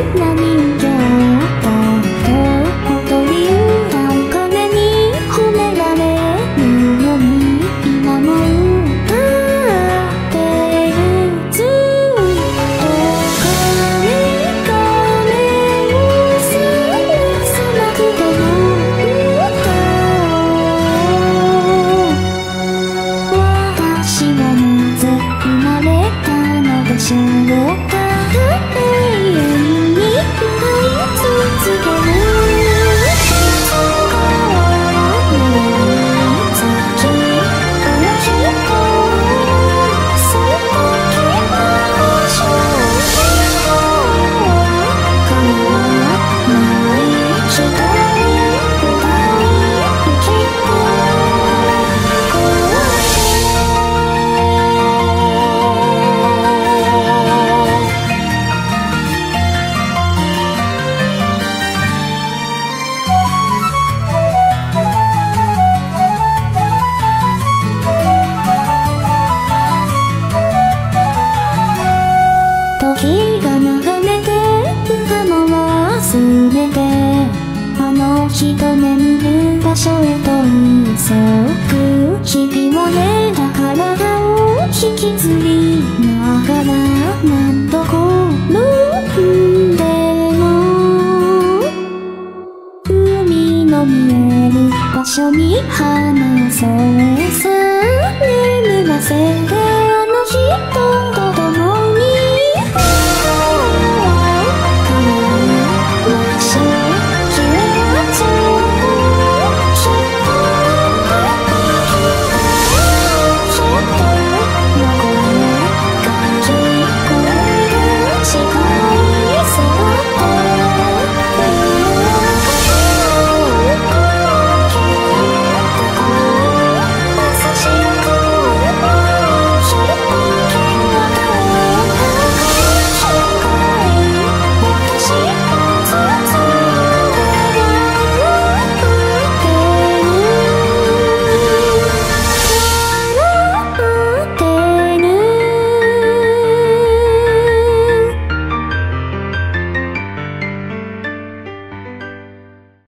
な人形だと踊り歌う鐘に褒められるのに今も歌ってるずっと鐘が目を覚まなくても私はなぜ生まれたのでしょうか。永遠に歌い続ける。いつかは見えたきこの人そこけましょう。人は変わらない一人歌い生きて時が流れて歌も忘れてあの日と眠る場所へと急ぐひび割れた体を引きずりながら何度転んでも海の見える場所に花添えさ眠らせて